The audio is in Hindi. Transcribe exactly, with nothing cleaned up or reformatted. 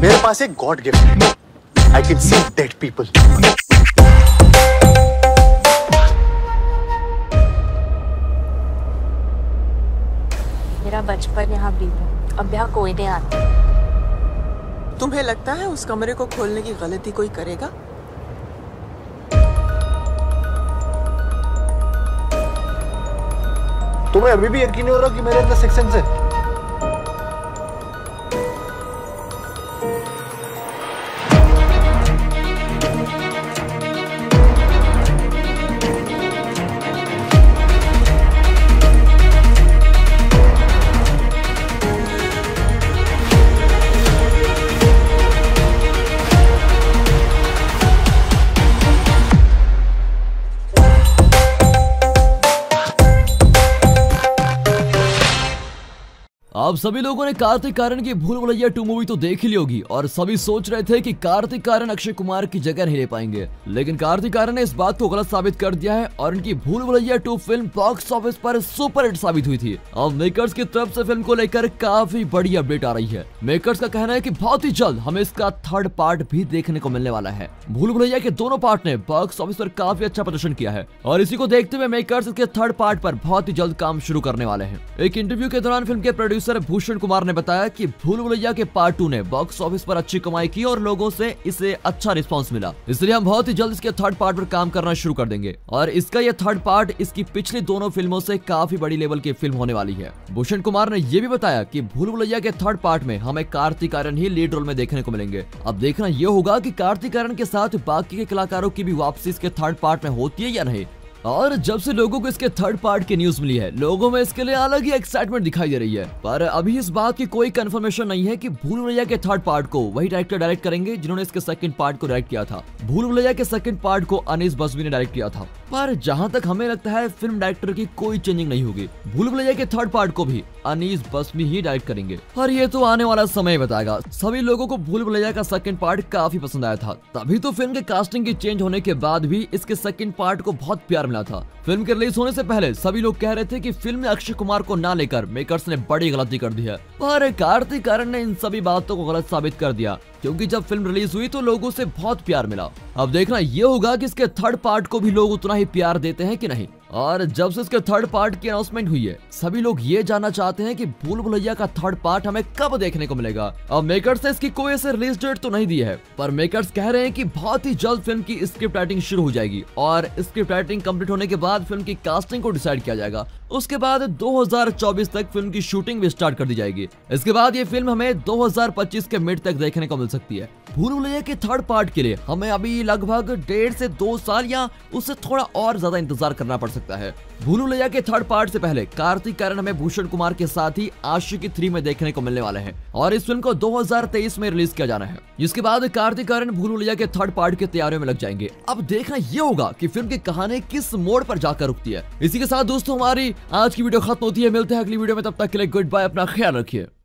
मेरे पास एक गॉड गिफ्ट है। I can see dead people. मेरा बचपन यहाँ बीता, अब यहाँ कोई नहीं आता। तुम्हें लगता है उस कमरे को खोलने की गलती कोई करेगा? तुम्हें अभी भी यकीन नहीं हो रहा कि मेरे अंदर सिक्स सेंस है? आप सभी लोगों ने कार्तिक आर्यन की भूल भुलैया टू मूवी तो देख ही ली होगी और सभी सोच रहे थे कि कार्तिक आर्यन अक्षय कुमार की जगह नहीं ले पाएंगे, लेकिन कार्तिक आर्यन ने इस बात को गलत साबित कर दिया है और इनकी Bhool Bhulaiyaa two film box office पर सुपर हिट साबित हुई थी। अब मेकर्स की तरफ से फिल्म को लेकर काफी बड़ी अपडेट आ रही है। मेकर्स का कहना है कि बहुत ही जल्द हमें इसका थर्ड पार्ट भी देखने को मिलने वाला है। भूल भुलैया के दोनों पार्ट ने बॉक्स ऑफिस पर काफी अच्छा प्रदर्शन किया है और इसी को देखते हुए मेकर्स इसके थर्ड पार्ट पर बहुत ही जल्द काम शुरू करने वाले हैं। एक इंटरव्यू के दौरान फिल्म के प्रोड्यूसर भूषण कुमार ने बताया कि भूल भुलैया के पार्ट टू ने बॉक्स ऑफिस पर अच्छी कमाई की और लोगों से इसे अच्छा रिस्पांस मिला, इसलिए हम बहुत ही जल्द इसके थर्ड पार्ट पर काम करना शुरू कर देंगे और इसका यह थर्ड पार्ट इसकी पिछली दोनों फिल्मों से काफी बड़ी लेवल की फिल्म होने वाली है। भूषण कुमार ने यह भी बताया कि भूल भुलैया के थर्ड पार्ट में हमें कार्तिक आर्यन ही लीड रोल में देखने को मिलेंगे। अब देखना यह होगा कि कार्तिक आर्यन के साथ बाकी के कलाकारों की भी वापसी इसके थर्ड पार्ट में होती है या नहीं। और जब से लोगों को इसके थर्ड पार्ट की न्यूज मिली है, लोगों में इसके लिए अलग ही एक्साइटमेंट दिखाई दे रही है, पर अभी इस बात की कोई कंफर्मेशन नहीं है कि भूल भुलैया के थर्ड पार्ट को वही डायरेक्टर डायरेक्ट करेंगे जिन्होंने इसके सेकंड पार्ट को डायरेक्ट किया था। भूल भुलैया के सेकंड पार्ट को अनीस बसवी ने डायरेक्ट किया था, पर जहां तक हमें लगता है फिल्म डायरेक्टर की कोई चेंजिंग नहीं होगी। भूल भुलैया के थर्ड पार्ट को भी अनीस बसवी ही डायरेक्ट करेंगे और ये तो आने वाला समय बताएगा। सभी लोगों को भूल भुलैया का सेकंड पार्ट काफी पसंद आया था, तभी तो फिल्म के कास्टिंग की चेंज होने के बाद भी इसके सेकंड पार्ट को बहुत प्यार मिला था। फिल्म के रिलीज होने से पहले सभी लोग कह रहे थे कि फिल्म में अक्षय कुमार को ना लेकर मेकर्स ने बड़ी गलती कर दी है, पर कार्तिक आर्यन ने इन सभी बातों को गलत साबित कर दिया, क्योंकि जब फिल्म रिलीज हुई तो लोगों से बहुत प्यार मिला। अब देखना यह होगा कि इसके थर्ड पार्ट को भी लोग उतना ही प्यार देते हैं कि नहीं। और जब से इसके थर्ड पार्ट की अनाउंसमेंट हुई है, सभी लोग ये जानना चाहते हैं कि भूल भुलैया का थर्ड पार्ट हमें कब देखने को मिलेगा। अब मेकर्स ने इसकी कोई ऐसे रिलीज डेट तो नहीं दी है, पर मेकर्स कह रहे हैं कि बहुत ही जल्द फिल्म की स्क्रिप्ट राइटिंग शुरू हो जाएगी और स्क्रिप्ट राइटिंग कंप्लीट होने के बाद फिल्म की कास्टिंग को डिसाइड किया जाएगा। उसके बाद दो हज़ार चौबीस तक फिल्म की शूटिंग भी स्टार्ट कर दी जाएगी। इसके बाद ये फिल्म हमें दो हज़ार पच्चीस के मिड तक देखने को मिल सकती है। भूल भुलैया के थर्ड पार्ट के लिए हमें अभी लगभग डेढ़ से दो साल या उससे थोड़ा और ज्यादा इंतजार करना पड़ सकता है। भूल भुलैया के थर्ड पार्ट से पहले कार्तिक आर्यन हमें भूषण कुमार के साथ ही आशिकी थ्री में देखने को मिलने वाले हैं और इस फिल्म को दो हज़ार तेईस में रिलीज किया जाना है। जिसके बाद कार्तिक आर्यन भूल भुलैया के थर्ड पार्ट की तैयारियों में लग जाएंगे। अब देखना ये होगा कि फिल्म की कहानी किस मोड़ पर जाकर रुकती है। इसी के साथ दोस्तों हमारी आज की वीडियो खत्म होती है। मिलते हैं अगली वीडियो में, तब तक के लिए गुड बाय, अपना ख्याल रखिए।